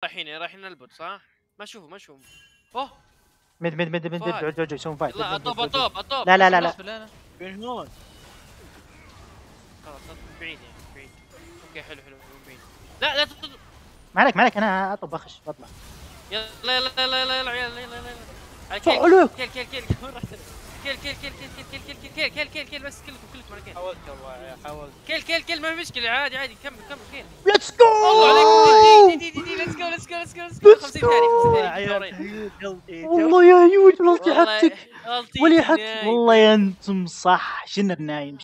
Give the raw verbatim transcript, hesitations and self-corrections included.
رايحين رايحين البوت صح؟ ما اشوفه ما اشوفه. اوه مد مد مد مد فهد. بعد بعد يسوون فايت. لا مد- مد- اطوب مد- مد. اطوب اطوب. لا لا لا لا بالنسبة لنا فين هون؟ خلاص بعيد يعني بعيد. اوكي حلو حلو حلو بعيد. لا لا تط- ما عليك ما عليك انا اطب اخش بطلع. يلا يلا يلا يلا يلا يلا يلا يلا على صح كيل عليك. كيل كيل كيل وين رحت؟ كيل كيل كيل كيل كيل كيل كيل كيل كيل كيل كيل بس كلكم كلكم على كيل. حاولت والله حاولت. كيل كيل كيل ما في مشكلة عادي عادي كمل كمل كيل. ليتس جو. الله عليك دي دي دي دي ليتس جو ليتس جو ليتس جو ليتس جو خمسين ثانية خمسين ثانية دورين. والله يا يوج والله والله حقتك غلطيتي ولي يا حقتك نايم. والله يا انتم صح. شنو بنايم